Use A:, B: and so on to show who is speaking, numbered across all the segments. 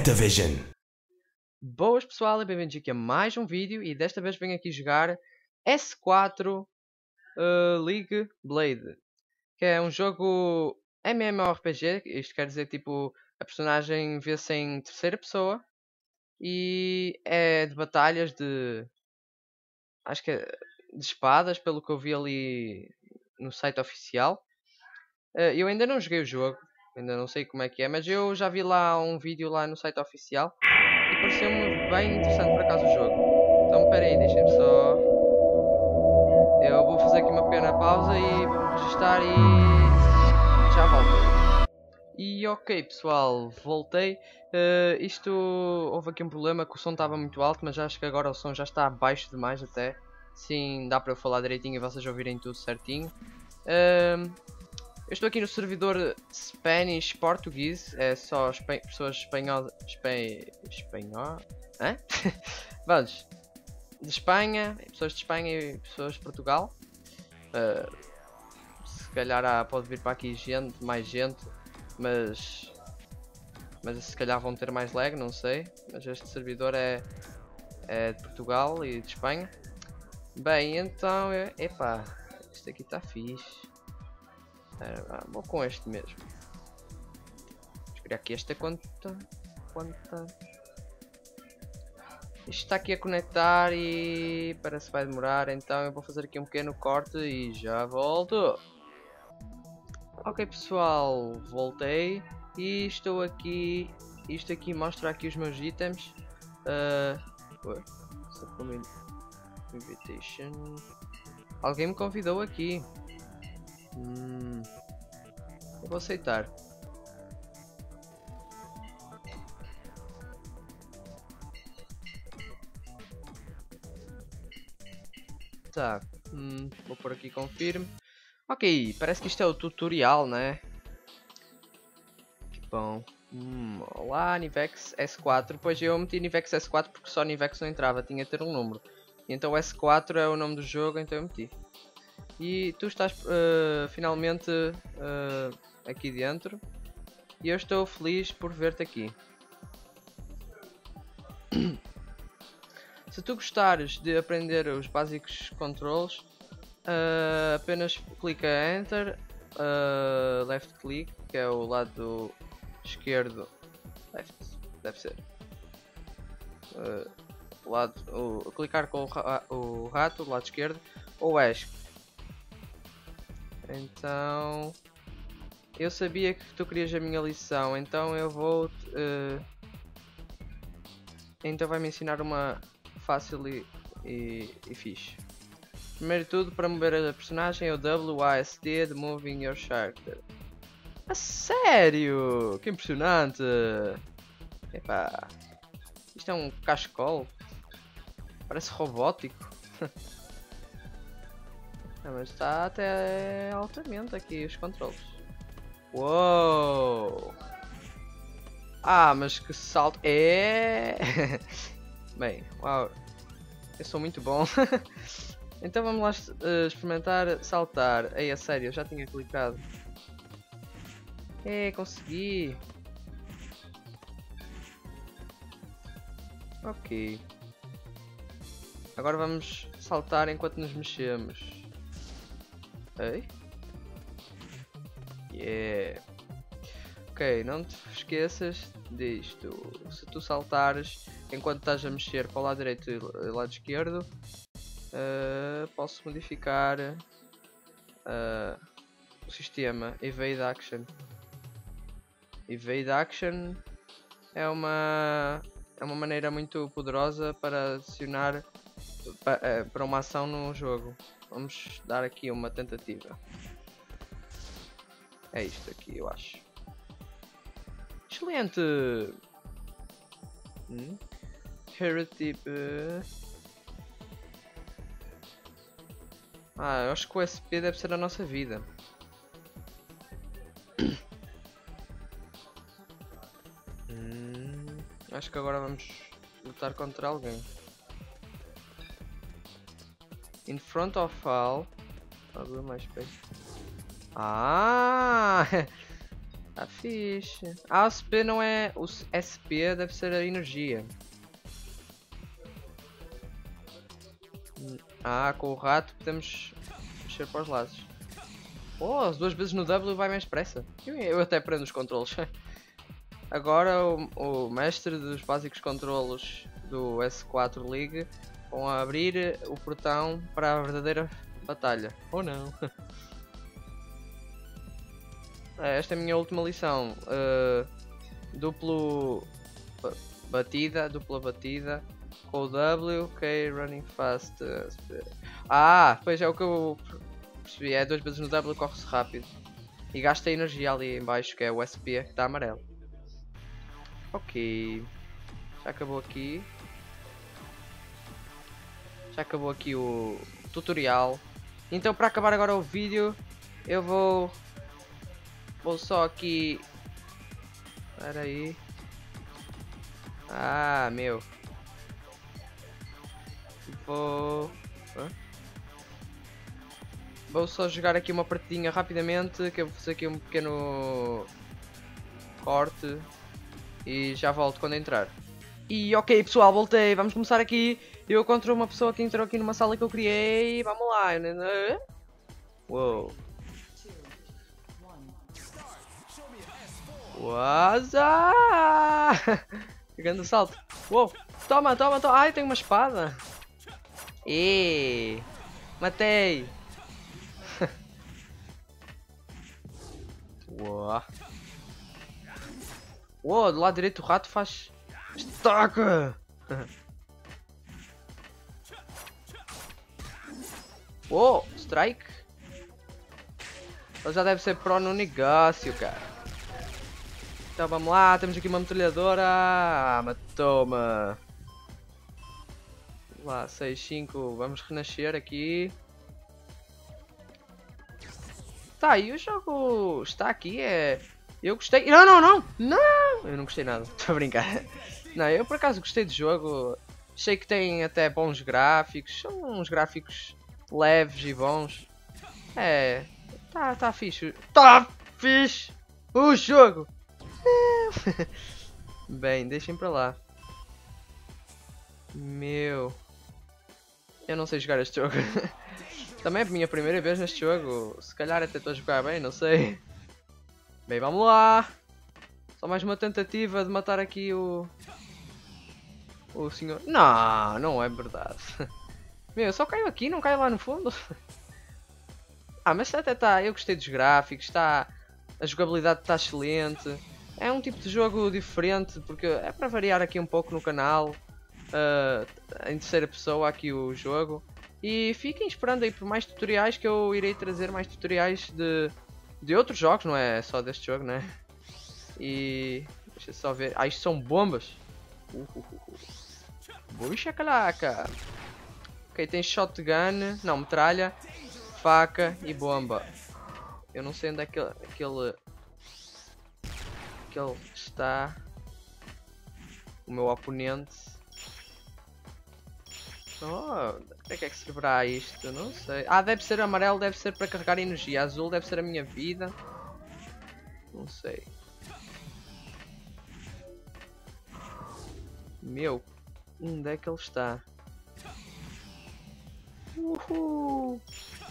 A: Activision.
B: Boas pessoal e bem-vindos aqui a mais um vídeo e desta vez venho aqui jogar S4 League Blade, que é um jogo MMORPG. Isto quer dizer tipo a personagem vê-se em terceira pessoa e é de batalhas acho que é de espadas, pelo que eu vi ali no site oficial. Eu ainda não joguei o jogo, ainda não sei como é que é, mas eu já vi lá um vídeo lá no site oficial e pareceu-me bem interessante por acaso o jogo. Então espera aí, deixem-me só. Eu vou fazer aqui uma pequena pausa e vou-me registar e já volto. E ok pessoal, voltei. Isto houve aqui um problema que o som estava muito alto, mas acho que agora o som já está baixo demais até. Sim, dá para eu falar direitinho e vocês ouvirem tudo certinho. Eu estou aqui no servidor Spanish Português, é só pessoas espanholas. Hã? Vamos, de Espanha, pessoas de Espanha e pessoas de Portugal. Se calhar pode vir para aqui mais gente, mas se calhar vão ter mais lag, não sei. Mas este servidor é de Portugal e de Espanha. Bem, então, epá, este aqui está fixe. Vou com este mesmo. Vou criar aqui esta conta. Isto está aqui a conectar e parece que vai demorar, então eu vou fazer aqui um pequeno corte e já volto. Ok pessoal, voltei e estou aqui. Isto aqui mostra aqui os meus itens. Invitation. Alguém me convidou aqui. Eu vou aceitar. Tá. Vou por aqui confirme. Ok, parece que isto é o tutorial, né? Bom. Olá, Nivex S4. Pois eu meti Nivex S4 porque só Nivex não entrava, tinha de ter um número. E então S4 é o nome do jogo, então eu meti. E tu estás finalmente aqui dentro. E eu estou feliz por ver-te aqui. Se tu gostares de aprender os básicos controles, apenas clica Enter, left click, que é o lado esquerdo, left, deve ser. Clicar com o rato do lado esquerdo ou ESC. Então eu sabia que tu querias a minha lição, então eu vou então vai-me ensinar uma fácil e fixe. Primeiro de tudo, para mover a personagem é o WASD de Moving Your Character. A sério? Que impressionante! Epá, isto é um cachecol. Parece robótico. Mas está até altamente aqui os controles. Uou! Mas que salto! Bem, uau! Eu sou muito bom. Então vamos lá experimentar saltar. Ei, a sério, eu já tinha clicado. Consegui! Ok. Agora vamos saltar enquanto nos mexemos. Ei? Yeah! Ok, não te esqueças disto. Se tu saltares enquanto estás a mexer para o lado direito e o lado esquerdo, posso modificar o sistema Evade Action. Evade Action é uma maneira muito poderosa para adicionar para uma ação no jogo. Vamos dar aqui uma tentativa. É isto aqui, eu acho. Excelente! Tipo... eu acho que o SP deve ser a nossa vida. Acho que agora vamos lutar contra alguém. In front of all. Abrir mais perto. Tá fixe. A ASP não é... O SP deve ser a energia. Ah, com o rato podemos mexer para os lados. Oh, as 2 vezes no W vai mais depressa. Eu até prendo os controles. Agora o mestre dos básicos controlos do S4 League vão abrir o portão para a verdadeira batalha. Ou não. Esta é a minha última lição. Dupla batida com o W, ok, running fast. Pois é o que eu percebi, é 2 vezes no W, corre-se rápido. E gasta energia ali em baixo, que é o SP, que está amarelo. Ok. Já acabou aqui. Já acabou aqui o tutorial. Então para acabar agora o vídeo, eu vou só aqui... Espera aí. Ah, meu. Vou só jogar aqui uma partidinha rapidamente, que eu vou fazer aqui um pequeno corte e já volto quando entrar. E ok pessoal, voltei, vamos começar aqui. Eu contra uma pessoa que entrou aqui numa sala que eu criei, vamos lá. Uou. Waza! Pegando o salto. Uou, toma. Ai, tem uma espada. E matei. Uou. Uou, do lado direito o rato faz... Estaca! Uou, strike? Ele já deve ser pro no negócio, cara. Então vamos lá, temos aqui uma metralhadora. Ah, matou-me. Vamos lá, 6-5, vamos renascer aqui. Tá, e o jogo está aqui, eu gostei... Não! Eu não gostei nada, estou a brincar. Não, eu por acaso gostei do jogo. Achei que tem até bons gráficos. São uns gráficos leves e bons. Tá fixe. Tá fixe o jogo. Bem, deixem para lá. Meu... Eu não sei jogar este jogo. Também é a minha primeira vez neste jogo. Se calhar até estou a jogar bem, não sei. Bem, vamos lá. Só mais uma tentativa de matar aqui o senhor. Não é verdade. Meu, só caiu aqui, não caiu lá no fundo. Mas até tá. Eu gostei dos gráficos, tá. A jogabilidade está excelente. É um tipo de jogo diferente, porque é para variar aqui um pouco no canal. Em terceira pessoa aqui o jogo. E fiquem esperando aí por mais tutoriais, que eu irei trazer mais tutoriais de outros jogos, não é só deste jogo, né? E deixa eu só ver. Isto são bombas. Buxa calaca. Ok, tem shotgun, não, metralha, faca e bomba. Eu não sei onde é que ele está. O meu oponente. Para que é que servirá isto? Não sei. Deve ser amarelo, deve ser para carregar energia. Azul deve ser a minha vida. Não sei. Meu, onde é que ele está? Uhul.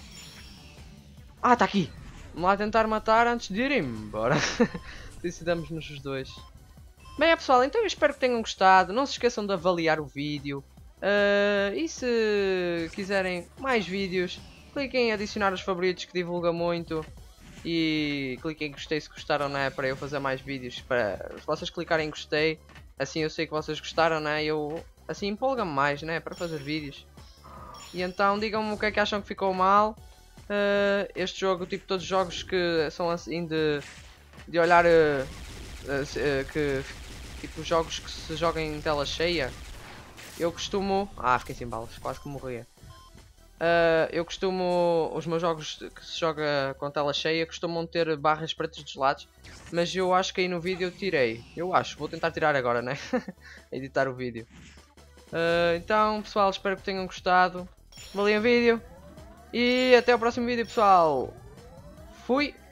B: Tá aqui. Vamos lá tentar matar antes de ir embora. Decidamos-nos os dois. Bem, pessoal, então eu espero que tenham gostado. Não se esqueçam de avaliar o vídeo. E se quiserem mais vídeos, cliquem em adicionar os favoritos, que divulga muito. E cliquem em gostei se gostaram, né? Para eu fazer mais vídeos. Se vocês clicarem em gostei, assim eu sei que vocês gostaram, né? Eu assim empolga-me mais, né? Para fazer vídeos. E então digam-me o que é que acham que ficou mal. Este jogo, tipo todos os jogos que são assim de olhar, que tipo jogos que se jogam em tela cheia. Eu costumo... fiquei sem balas, quase que morria. Eu costumo... Os meus jogos que se joga com tela cheia costumam ter barras pretas dos lados. Mas eu acho que aí no vídeo eu tirei. Eu acho, vou tentar tirar agora, né? Editar o vídeo. Então, pessoal, espero que tenham gostado. Valeu o vídeo. E até o próximo vídeo, pessoal. Fui!